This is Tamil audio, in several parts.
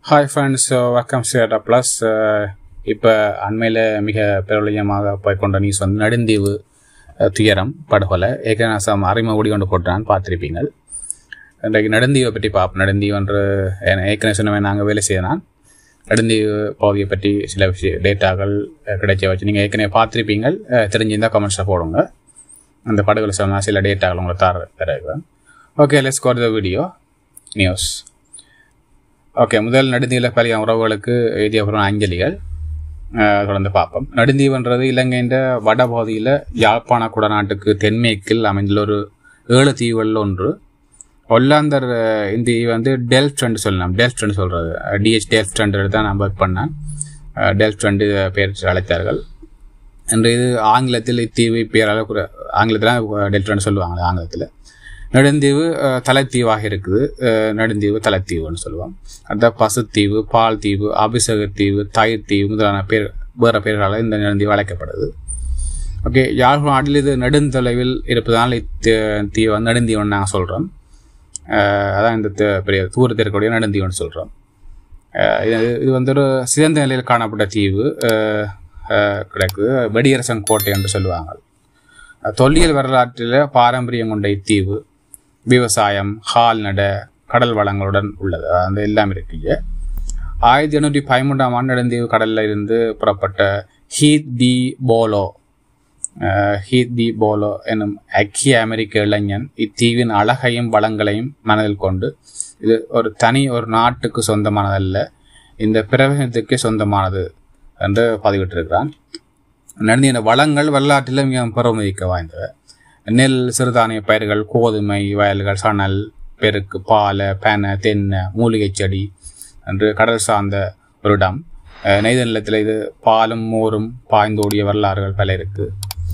Hi friends, welcome to Data Plus. இப்போ அண்மையில் மிக பிரபலியமாக போய்கொண்ட நியூஸ் வந்து நெடுந்தீவு துயரம் படுகொலை ஏற்கனவே அறிமுக கொண்டு போட்டான்னு பார்த்துருப்பீங்க. இன்றைக்கு நெடுந்தீவை பற்றி பார்ப்போம். நெடுந்தீவுன்ற ஏற்கனவே சொன்னவே நாங்கள் வேலை செய்யலாம். நெடுந்தீவு பகுதியை பற்றி சில டேட்டாக்கள் கிடைச்ச வச்சு நீங்கள் ஏற்கனவே பார்த்துருப்பீங்க. தெரிஞ்சிருந்தால் கமெண்ட்ஸில் போடுங்க. அந்த படுகொலை சொன்னால் சில டேட்டாக்கள் உங்களுக்கு தருவேன். Okay, let's go to the video news. Okay, முதல் நெடுந்தீவில் பழைய உறவுகளுக்கு எழுதியப்புறம் அஞ்சலிகள் தொடர்ந்து பார்ப்போம். நெடுந்தீவுன்றது இலங்கையின் வடபகுதியில் யாழ்ப்பாண குடநாட்டுக்கு தென்மேற்கில் அமைந்துள்ள ஒரு 7 தீவுகளில் ஒன்று. ஒல்லாந்தர் இந்த வந்து டெல்ஃப்ட் என்று சொல்லலாம். டெல்ஃப்ட் என்று சொல்கிறது டெல்ஃப்ட் என்று தான் நான் ஒர்க் பண்ணேன். டெல்ஃப்ட் என்று பேர் அழைத்தார்கள் என்று. இது ஆங்கிலத்தில் இத்தீவு பேரால் ஆங்கிலத்தில் டெல்ஃப்ட் என்று சொல்லுவாங்க. ஆங்கிலத்தில் நெடுந்தீவு தலைத்தீவாக இருக்குது. நெடுந்தீவு தலைத்தீவுன்னு சொல்லுவோம். அந்த பசுத்தீவு, பால் தீவு, அபிஷேகத்தீவு, தயிர் தீவு முதலான வேறு பேர்களால் இந்த நெடுந்தீவு அழைக்கப்படுது. ஓகே, யாழ்ப்பாணத்தில் இது நெடுந்தொலைவில் இருப்பதனால் தீவு வந்து நெடுந்தீவுன்னு நாங்கள் சொல்கிறோம். அதான் இந்த பெரிய தூரத்தில் இருக்கக்கூடிய நெடுந்தீவுன்னு சொல்கிறோம். இது வந்து ஒரு சிறந்த நிலையில் காணப்பட்ட தீவு கிடக்கு. வெடியரசன் கோட்டை என்று சொல்லுவாங்க. தொல்லியல் வரலாற்றில் பாரம்பரியம் கொண்ட இத்தீவு விவசாயம், கால்நடை, கடல் வளங்களுடன் உள்ளது. அந்த எல்லாம் இருக்குங்க. 1813 நெடுந்தீவு கடலில் இருந்து புறப்பட்ட ஹீத் தி போலோ என்னும் ஐக்கிய அமெரிக்க இளைஞன் இத்தீவின் அழகையும் வளங்களையும் மனதில் கொண்டு இது ஒரு நாட்டுக்கு சொந்தமானதல்ல, இந்த பிரபஞ்சத்துக்கே சொந்தமானது என்று பதிவிட்டிருக்கிறான். நெடுந்தீவின் வளங்கள் வரலாற்றில் மிக பெருமதிக்க வாய்ந்தவை. நெல், சிறுதானிய பயிர்கள், கோதுமை வயல்கள், சணல், பெருக்கு, பாலை, பெனை, தென்னை, மூலிகை செடி என்று கடல் சார்ந்த ஒரு இடம். நெய்த நிலத்தில் இது பாலும் மோரும் பாய்ந்தோடிய வரலாறுகள் பல இருக்கு.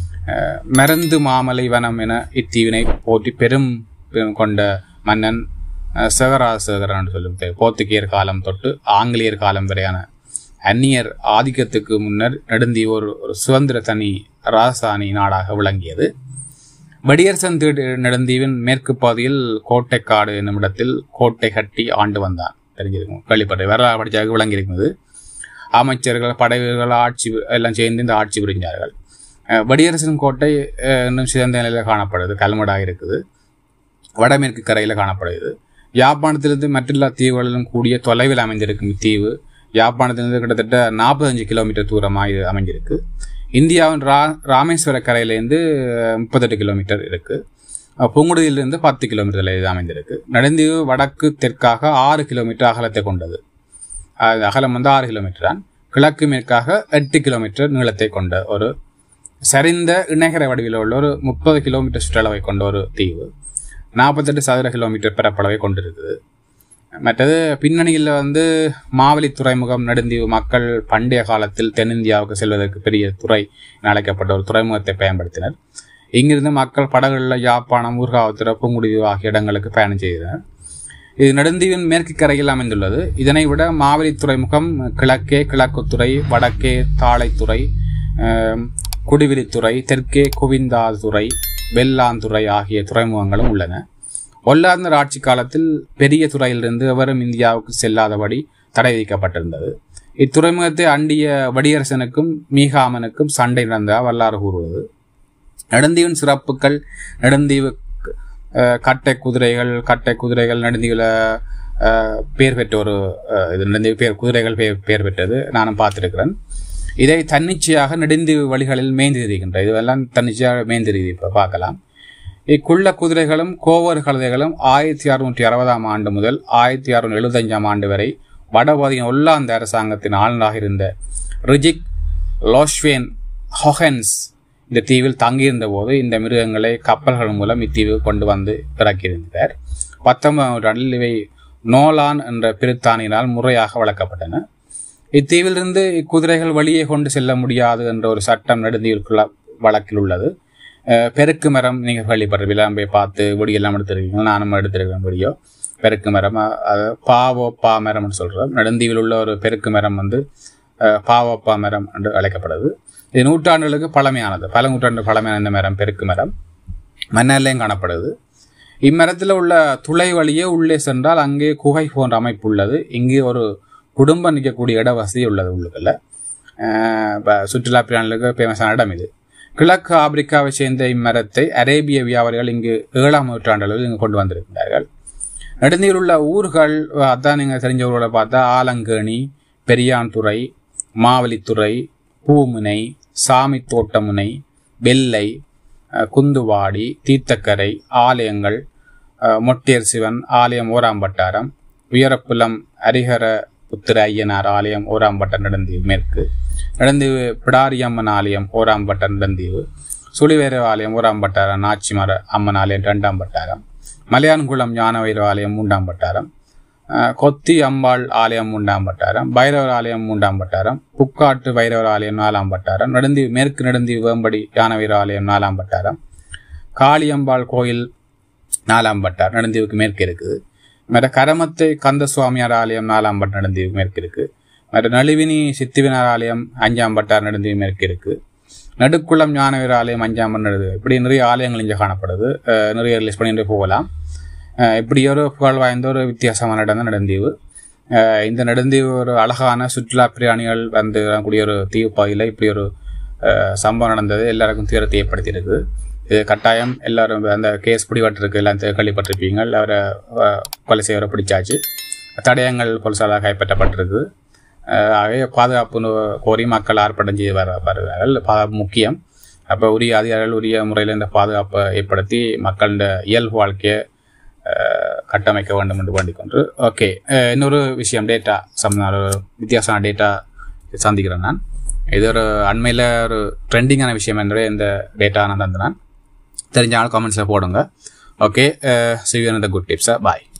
மருந்து மாமலை வனம் என இத்தீவினை போற்றி பெரும் கொண்ட மன்னன் சேகராசேகரன் என்று சொல்லும். போர்த்துகீயர் காலம் தொட்டு ஆங்கிலேயர் காலம் வரையான அந்நியர் ஆதிக்கத்துக்கு முன்னர் நெடுந்தீவு ஒரு சுதந்திர தனி ராஜதானி நாடாக விளங்கியது. வெடியரசன் நெடுந்தீவின் மேற்கு பகுதியில் கோட்டைக்காடு என்னும் இடத்தில் கோட்டை கட்டி ஆண்டு வந்தான். தெரிஞ்சிருக்கும், கேள்விப்பட்ட வரலாறு படித்தாக விளங்கியிருக்கிறது. அமைச்சர்கள், படை வீரர்கள் ஆட்சி எல்லாம் சேர்ந்து இந்த ஆட்சி புரிஞ்சார்கள். வெடியரசன் கோட்டை இன்னும் சிறந்த நிலையில் காணப்படுது. கல்மடாக இருக்குது. வடமேற்கு கரையில் காணப்படுகிறது. யாழ்ப்பாணத்திலிருந்து மற்றெல்லா தீவுகளிலும் கூடிய தொலைவில் அமைந்திருக்கும் இத்தீவு யாழ்ப்பாணத்திலிருந்து கிட்டத்தட்ட 45 கிலோமீட்டர் தூரமாக இது அமைஞ்சிருக்கு. இந்தியாவின் ராமேஸ்வர கரையிலேருந்து 38 கிலோமீட்டர் இருக்குது. புங்குடுதியிலிருந்து 10 கிலோமீட்டரில் இது அமைந்திருக்கு. நெடுந்தீவு வடக்கு தெற்காக 6 கிலோமீட்டர் அகலத்தை கொண்டது. அகலம் வந்து 6 கிலோமீட்டர் தான். கிழக்கு மேற்காக 8 கிலோமீட்டர் நீளத்தை கொண்ட ஒரு சரிந்த இணைகரை வடிவில் உள்ள ஒரு 30 கிலோமீட்டர் சுற்றளவை கொண்ட ஒரு தீவு. 48 சதுர கிலோமீட்டர் பரப்பளவை கொண்டிருக்குது. மற்றது பின்னணியில் வந்து மாவலி துறைமுகம். நெடுந்தீவு மக்கள் பண்டைய காலத்தில் தென்னிந்தியாவுக்கு செல்வதற்கு பெரிய துறை அழைக்கப்பட்ட ஒரு துறைமுகத்தை பயன்படுத்தினர். இங்கிருந்து மக்கள் படகுகளில் யாழ்ப்பாணம், ஊர்காவத்துறை, புங்குடுதீவு ஆகிய இடங்களுக்கு பயணம் செய்தனர். இது நெடுந்தீவின் மேற்கு கரையில் அமைந்துள்ளது. இதனை விட மாவலி துறைமுகம் கிழக்கே கிழக்குத்துறை, வடக்கே தாளைத்துறை, குடிவிலித்துறை, தெற்கே குவிந்தாதுறை, வெள்ளாந்துறை ஆகிய துறைமுகங்களும் உள்ளன. ஒல்லாந்தர் ஆட்சி காலத்தில் பெரிய துறையிலிருந்து எவரும் இந்தியாவுக்கு செல்லாதபடி தடை விதிக்கப்பட்டிருந்தது. இத்துறைமுகத்தை அண்டிய வடியரசனுக்கும் மீகாமனுக்கும் சண்டை நடந்த வரலாறு கூறுவது. நெடுந்தீவின் சிறப்புகள். நெடுந்தீவு கட்டை குதிரைகள் நெடுந்தீவில் பேர் பெற்ற ஒரு இது. நெடுந்தீவு குதிரைகள் பேர் பெற்றது. நானும் பார்த்துருக்கிறேன். இதை தன்னிச்சையாக நெடுந்தீவு வழிகளில் மேய்ந்திருக்கின்ற இதுவெல்லாம் தன்னிச்சையாக மேய்ந்திருதி இப்போ பார்க்கலாம். இக்குள்ள குதிரைகளும் கோவர் கழுதைகளும் 1660 ஆண்டு முதல் 1675 ஆண்டு வரை வடபகுதியின் ஒல்லாந்த அரசாங்கத்தின் ஆளுநராக இருந்த ரிஜிக் லோஷ்வேன் ஹொஹென்ஸ் இந்த தீவில் தங்கியிருந்த போது இந்த மிருகங்களை கப்பல்கள் மூலம் இத்தீவு கொண்டு வந்து இறக்கியிருந்தார். 19ஆம் நூற்றாண்டில் இவை நோலான் என்ற பிரித்தானியினால் முறையாக வளர்க்கப்பட்டன. இத்தீவிலிருந்து இக்குதிரைகள் வெளியே கொண்டு செல்ல முடியாது என்ற ஒரு சட்டம் நெடுந்தீவுக்குள்ள வழக்கில் உள்ளது. பெருக்கு மரம் நீங்கள் கேள்விப்படுற விளாம்பை பார்த்து வீடியெல்லாம் எடுத்துருக்கீங்க. நானும் எடுத்திருக்கிறேன் வீடியோ. பெருக்கு மரம் அது பாவோப்பா மரம்னு சொல்கிறோம். நெடுந்தீவில் உள்ள ஒரு பெருக்கு மரம் வந்து பாவோப்பா மரம் என்று அழைக்கப்படுது. இது நூற்றாண்டுகளுக்கு பழமையானது. பல நூற்றாண்டு பழமையான இந்த மரம் பெருக்கு மரம் மன்னர்லையும் காணப்படுது. இம்மரத்தில் உள்ள துளை வழியே உள்ளே சென்றால் அங்கே குகை போன்ற அமைப்பு உள்ளது. இங்கே ஒரு குடும்பம் நிற்கக்கூடிய இட வசதி உள்ளது உள்ளுக்குள்ள. இப்போ சுற்றுலா பயணிகளுக்கு ஃபேமஸான இடம் இது. கிழக்கு ஆப்பிரிக்காவை சேர்ந்த இம்மரத்தை அரேபிய வியாபாரிகள் இங்கு 7ஆம் நூற்றாண்டளவில் இங்கு கொண்டு வந்திருக்கிறார்கள். நெடுந்தீவில் உள்ள ஊர்கள் அதான் நீங்கள் தெரிஞ்ச ஊர்களை பார்த்தா ஆலங்கேணி, பெரியான்துறை, மாவலித்துறை, பூமுனை, சாமி தோட்டமுனை, வெள்ளை, குந்துவாடி, தீர்த்தக்கரை ஆலயங்கள், மொட்டியர் சிவன் ஆலயம் ஓராம்பட்டாரம், உயரப்புலம் அரிஹர புத்திர ஐயனார் ஆலயம் ஓராம்பட்டம் நெடுந்தீவு மேற்கு, நெடுந்தீவு பிடாரியம்மன் ஆலயம் ஓராம்பட்டம் நெடுந்தீவு, சுழிவேர ஆலயம் ஓராம்பட்டாரம், நாச்சிமர அம்மன் ஆலயம் 2ஆம் வட்டாரம், மலையான்குளம் ஞானவைரவ ஆலயம் 3ஆம் வட்டாரம், கொத்தி அம்பாள் ஆலயம் 3ஆம் வட்டாரம், பைரவர் ஆலயம் 3ஆம் வட்டாரம், புக்காட்டு பைரவர் ஆலயம் 4ஆம் வட்டாரம், நெடுந்தீவு மேற்கு நெடுந்தீவு வேம்படி யானவீர ஆலயம் 4ஆம் வட்டாரம், காளியம்பாள் கோயில் 4ஆம் வட்டாரம் நெடுந்தீவுக்கு மேற்கு இருக்குது. மற்ற கரமத்தை கந்த சுவாமியார் ஆலயம் 4ஆம் வட்டாரம் நெடுந்தீவுக்கு மேற்கு இருக்குது. மற்ற நளிவினி சித்திவினார் ஆலயம் 5ஆம் வட்டாரம் நெடுந்தீவு மேற்கு இருக்குது. நடுக்குளம் ஞானவீர ஆலயம் 5ஆம் நெடுந்தீவு. இப்படி நிறைய ஆலயங்கள் இங்கே காணப்படுது. நிறைய ரிலீஸ் பண்ணிட்டு போகலாம். இப்படி ஒரு புகழ் வாய்ந்த ஒரு வித்தியாசமான இடம் தான் நெடுந்தீவு. இந்த நெடுந்தீவு ஒரு அழகான சுற்றுலா பிரயாணிகள் வந்து கூடிய ஒரு தீவு பகுதியில் இப்படி ஒரு சம்பவம் நடந்தது எல்லாருக்கும் தீவிரத்தை ஏற்படுத்தியிருக்கு. இது கட்டாயம் எல்லாரும் அந்த கேஸ் பிடிபட்டிருக்கு, எல்லாம் கேள்விப்பட்டிருப்பீங்க. அவரை கொலை செய்வரை பிடிச்சாச்சு, தடயங்கள் போலீசாரால் கைப்பற்றப்பட்டிருக்கு. ஆகவே பாதுகாப்பு கோரி மக்கள் ஆர்ப்பாட்டம் செய்து வருகிறார்கள். பாதுகாப்பு முக்கியம். அப்போ உரிய அதிகாரிகள் உரிய முறையில் இந்த பாதுகாப்பை ஏற்படுத்தி மக்களோட இயல்பு வாழ்க்கையை கட்டமைக்க வேண்டும் என்று வேண்டிக் கொண்டு ஓகே. இன்னொரு விஷயம் டேட்டா ஒரு வித்தியாசமான டேட்டா சந்திக்கிறேன் நான். இது ஒரு அண்மையில் ஒரு ட்ரெண்டிங்கான விஷயம் என்று இந்த டேட்டா நான் தந்தேன். தெரிஞ்சாலும் காமெண்ட்ஸில் போடுங்க. Okay, see you in the good tips. Bye.